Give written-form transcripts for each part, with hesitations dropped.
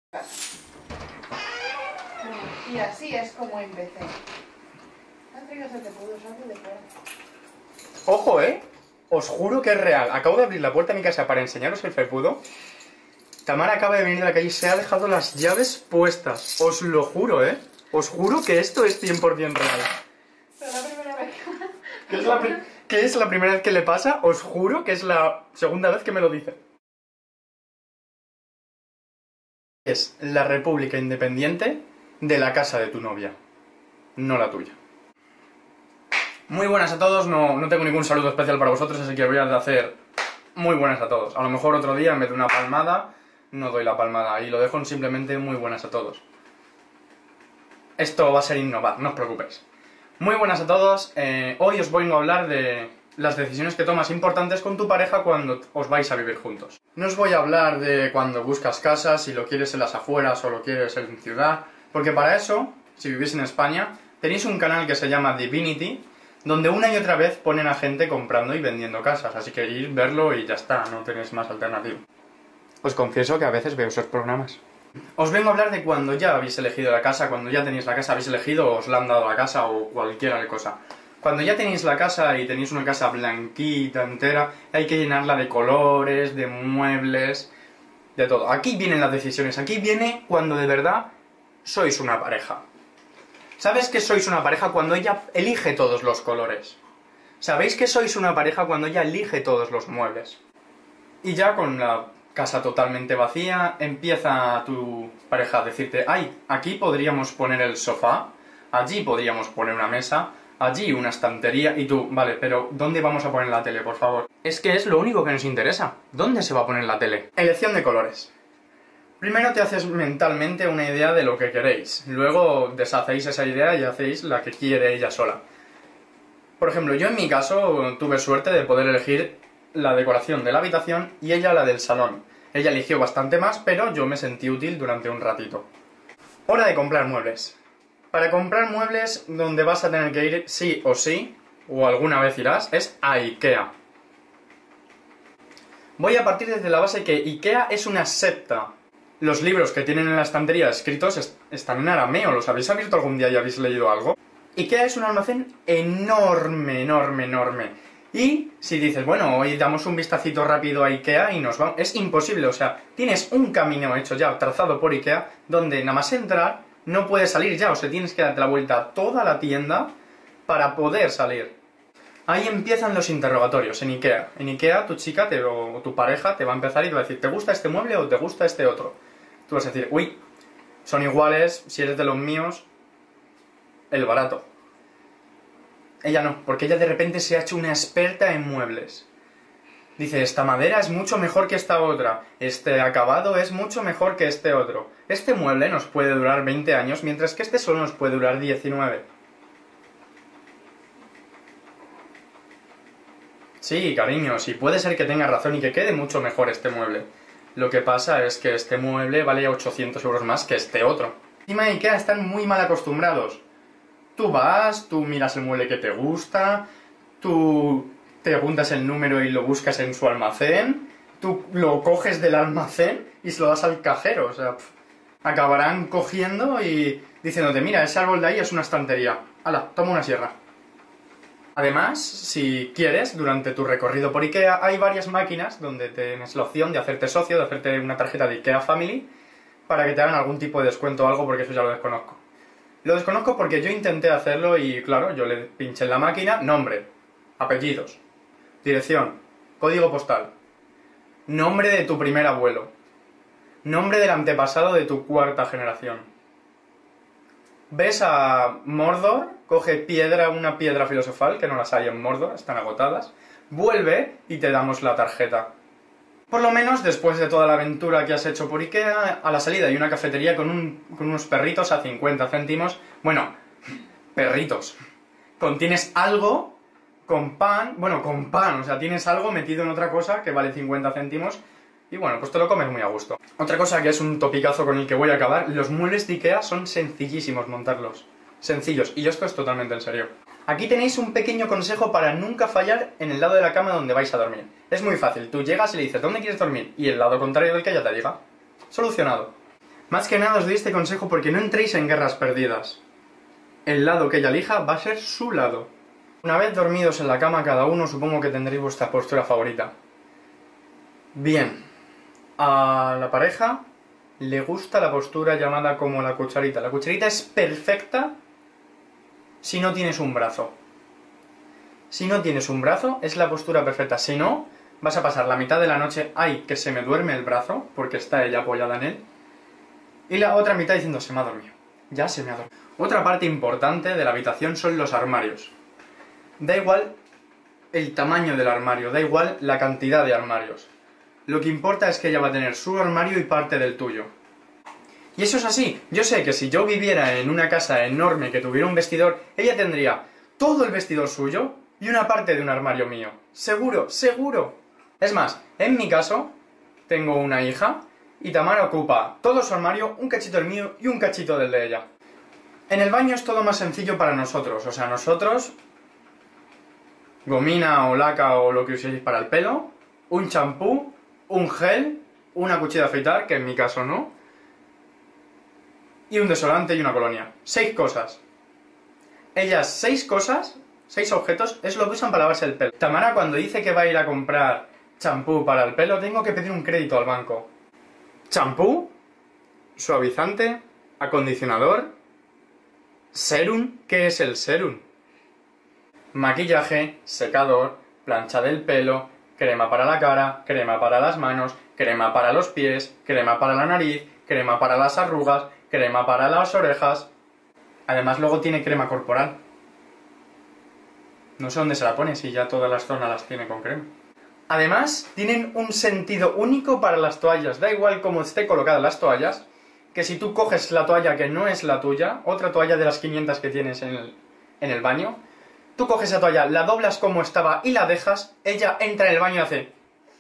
Y así es como empecé. No traigas el tepudo, salgo de fuera. Ojo, os juro que es real. Acabo de abrir la puerta de mi casa para enseñaros el felpudo. Tamara acaba de venir de la calle y se ha dejado las llaves puestas. Os lo juro, Os juro que esto es 100% real. Pero la primera vez. ¿Qué es la primera vez que le pasa? Os juro que es la segunda vez que me lo dice. Es la república independiente de la casa de tu novia, no la tuya. Muy buenas a todos, no tengo ningún saludo especial para vosotros, así que voy a hacer muy buenas a todos. A lo mejor otro día, en vez de una palmada, no doy la palmada y lo dejo en simplemente muy buenas a todos. Esto va a ser innovar, no os preocupéis. Muy buenas a todos, hoy os vengo a hablar de las decisiones que tomas importantes con tu pareja cuando os vais a vivir juntos. No os voy a hablar de cuando buscas casas, si lo quieres en las afueras o lo quieres en ciudad, porque para eso, si vivís en España, tenéis un canal que se llama Divinity, donde una y otra vez ponen a gente comprando y vendiendo casas, así que ir, verlo y ya está, no tenéis más alternativa. Os confieso que a veces veo esos programas. Os vengo a hablar de cuando ya habéis elegido la casa, cuando ya tenéis la casa, habéis elegido o os la han dado la casa o cualquier cosa. Cuando ya tenéis la casa y tenéis una casa blanquita, entera, hay que llenarla de colores, de muebles, de todo. Aquí vienen las decisiones, aquí viene cuando de verdad sois una pareja. ¿Sabes que sois una pareja cuando ella elige todos los colores? ¿Sabéis que sois una pareja cuando ella elige todos los muebles? Y ya con la casa totalmente vacía, empieza tu pareja a decirte, ay, aquí podríamos poner el sofá, allí podríamos poner una mesa, allí una estantería, y tú, vale, pero ¿dónde vamos a poner la tele, por favor? Es que es lo único que nos interesa. ¿Dónde se va a poner la tele? Elección de colores. Primero te haces mentalmente una idea de lo que queréis, luego deshacéis esa idea y hacéis la que quiere ella sola. Por ejemplo, yo en mi caso tuve suerte de poder elegir la decoración de la habitación y ella la del salón. Ella eligió bastante más, pero yo me sentí útil durante un ratito. Hora de comprar muebles. Para comprar muebles, donde vas a tener que ir sí, o alguna vez irás, es a IKEA. Voy a partir desde la base que IKEA es una secta. Los libros que tienen en la estantería escritos están en arameo. ¿Los habéis abierto algún día y habéis leído algo? IKEA es un almacén enorme, enorme, enorme. Y si dices, bueno, hoy damos un vistacito rápido a IKEA y nos vamos... Es imposible, o sea, tienes un camino hecho ya, trazado por IKEA, donde nada más entrar, no puedes salir ya, o sea, tienes que darte la vuelta a toda la tienda para poder salir. Ahí empiezan los interrogatorios, en IKEA. En IKEA tu chica o tu pareja te va a empezar y te va a decir, ¿te gusta este mueble o te gusta este otro? Tú vas a decir, uy, son iguales, si eres de los míos, el barato. Ella no, porque ella de repente se ha hecho una experta en muebles. Dice, esta madera es mucho mejor que esta otra, este acabado es mucho mejor que este otro. Este mueble nos puede durar 20 años, mientras que este solo nos puede durar 19. Sí, cariño, sí, puede ser que tenga razón y que quede mucho mejor este mueble. Lo que pasa es que este mueble vale 800 euros más que este otro. Encima de IKEA están muy mal acostumbrados. Tú vas, tú miras el mueble que te gusta, tú te apuntas el número y lo buscas en su almacén, tú lo coges del almacén y se lo das al cajero, o sea, acabarán cogiendo y diciéndote, mira, ese árbol de ahí es una estantería, hala, toma una sierra. Además, si quieres, durante tu recorrido por IKEA hay varias máquinas donde tienes la opción de hacerte socio, de hacerte una tarjeta de IKEA Family para que te hagan algún tipo de descuento o algo, porque eso ya lo desconozco. Lo desconozco porque yo intenté hacerlo y, claro, yo le pinché en la máquina nombre, apellidos, dirección, código postal, nombre de tu primer abuelo, nombre del antepasado de tu cuarta generación. Ves a Mordor, coge una piedra filosofal, que no las hay en Mordor, están agotadas, vuelve y te damos la tarjeta. Por lo menos, después de toda la aventura que has hecho por IKEA, a la salida hay una cafetería con unos perritos a 50 céntimos. Bueno, perritos. Tienes algo con pan, o sea, tienes algo metido en otra cosa que vale 50 céntimos y bueno, pues te lo comes muy a gusto. Otra cosa que es un topicazo con el que voy a acabar, los muebles de IKEA son sencillísimos montarlos. Sencillos, y esto es totalmente en serio. Aquí tenéis un pequeño consejo para nunca fallar en el lado de la cama donde vais a dormir. Es muy fácil, tú llegas y le dices, ¿dónde quieres dormir? Y el lado contrario del que ella te diga. Solucionado. Más que nada os doy este consejo porque no entréis en guerras perdidas. El lado que ella elija va a ser su lado. Una vez dormidos en la cama cada uno, supongo que tendréis vuestra postura favorita. Bien, a la pareja le gusta la postura llamada como la cucharita. La cucharita es perfecta si no tienes un brazo. Si no tienes un brazo, es la postura perfecta. Si no, vas a pasar la mitad de la noche, ¡ay, que se me duerme el brazo! Porque está ella apoyada en él. Y la otra mitad diciendo, se me ha dormido. Ya se me ha dormido. Otra parte importante de la habitación son los armarios. Da igual el tamaño del armario, da igual la cantidad de armarios. Lo que importa es que ella va a tener su armario y parte del tuyo. Y eso es así. Yo sé que si yo viviera en una casa enorme que tuviera un vestidor, ella tendría todo el vestidor suyo y una parte de un armario mío. Seguro, seguro. Es más, en mi caso, tengo una hija y Tamara ocupa todo su armario, un cachito el mío y un cachito del de ella. En el baño es todo más sencillo para nosotros. O sea, nosotros, gomina o laca o lo que uséis para el pelo, un champú, un gel, una cuchilla de afeitar, que en mi caso no, y un desodorante y una colonia. 6 cosas. Ellas 6 cosas, 6 objetos, es lo que usan para lavarse el pelo. Tamara cuando dice que va a ir a comprar champú para el pelo, tengo que pedir un crédito al banco. Champú, suavizante, acondicionador, serum. ¿Qué es el serum? Maquillaje, secador, plancha del pelo, crema para la cara, crema para las manos, crema para los pies, crema para la nariz, crema para las arrugas, crema para las orejas. Además luego tiene crema corporal. No sé dónde se la pone si ya todas las zonas las tiene con crema. Además, tienen un sentido único para las toallas. Da igual cómo esté colocadas las toallas, que si tú coges la toalla que no es la tuya, otra toalla de las 500 que tienes en el baño, tú coges esa toalla, la doblas como estaba y la dejas, ella entra en el baño y hace...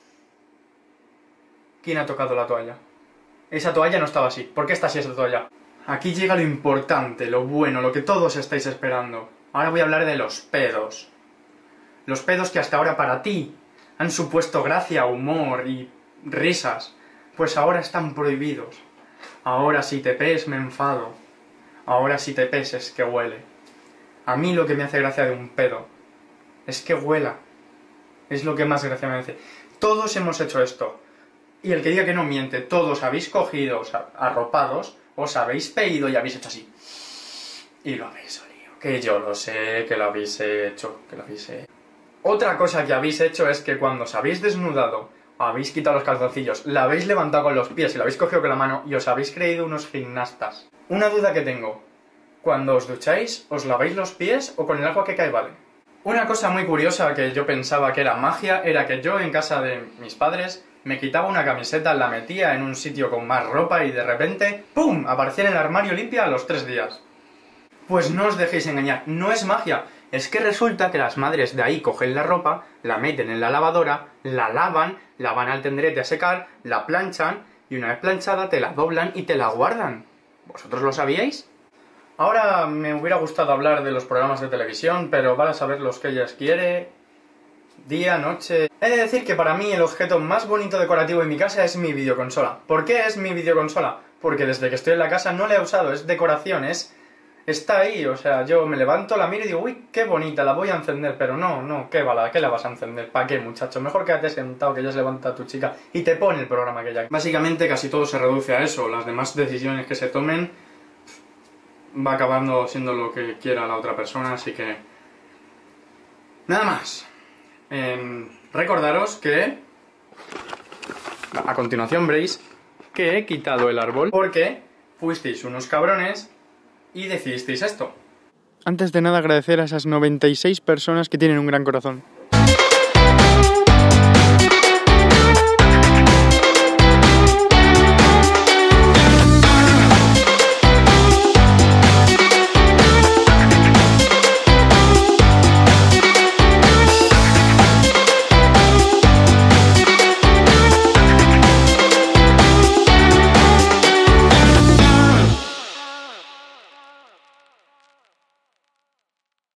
¿Quién ha tocado la toalla? Esa toalla no estaba así. ¿Por qué está así esa toalla? Aquí llega lo importante, lo bueno, lo que todos estáis esperando. Ahora voy a hablar de los pedos. Los pedos que hasta ahora para ti han supuesto gracia, humor y risas, pues ahora están prohibidos. Ahora si te pees me enfado. Ahora si te pees es que huele. A mí lo que me hace gracia de un pedo es que huela. Es lo que más gracia me hace. Todos hemos hecho esto. Y el que diga que no miente. Todos habéis cogido arropados, os habéis peído y habéis hecho así. Y lo habéis olido. Que yo lo sé, que lo habéis hecho, que lo habéis hecho. Otra cosa que habéis hecho es que cuando os habéis desnudado, habéis quitado los calzoncillos, la habéis levantado con los pies y la habéis cogido con la mano y os habéis creído unos gimnastas. Una duda que tengo. Cuando os ducháis, ¿os laváis los pies o con el agua que cae vale? Una cosa muy curiosa que yo pensaba que era magia era que yo en casa de mis padres me quitaba una camiseta, la metía en un sitio con más ropa y de repente, ¡pum!, aparecía en el armario limpia a los 3 días. Pues no os dejéis engañar, no es magia. Es que resulta que las madres de ahí cogen la ropa, la meten en la lavadora, la lavan, la van al tendrete a secar, la planchan y una vez planchada te la doblan y te la guardan. ¿Vosotros lo sabíais? Ahora me hubiera gustado hablar de los programas de televisión, pero van a saber los que ella quiere, día, noche... He de decir que para mí el objeto más bonito decorativo en mi casa es mi videoconsola. ¿Por qué es mi videoconsola? Porque desde que estoy en la casa no la he usado, es decoración, está ahí, o sea, yo me levanto, la miro y digo, uy, qué bonita, la voy a encender, pero no, ¿qué la vas a encender? ¿Para qué, muchacho? Mejor quédate sentado, que ya se levanta tu chica y te pone el programa que ya... Básicamente casi todo se reduce a eso, las demás decisiones que se tomen va acabando siendo lo que quiera la otra persona, así que... Nada más. Recordaros que... A continuación veréis que he quitado el árbol porque fuisteis unos cabrones y decidisteis esto. Antes de nada agradecer a esas 96 personas que tienen un gran corazón.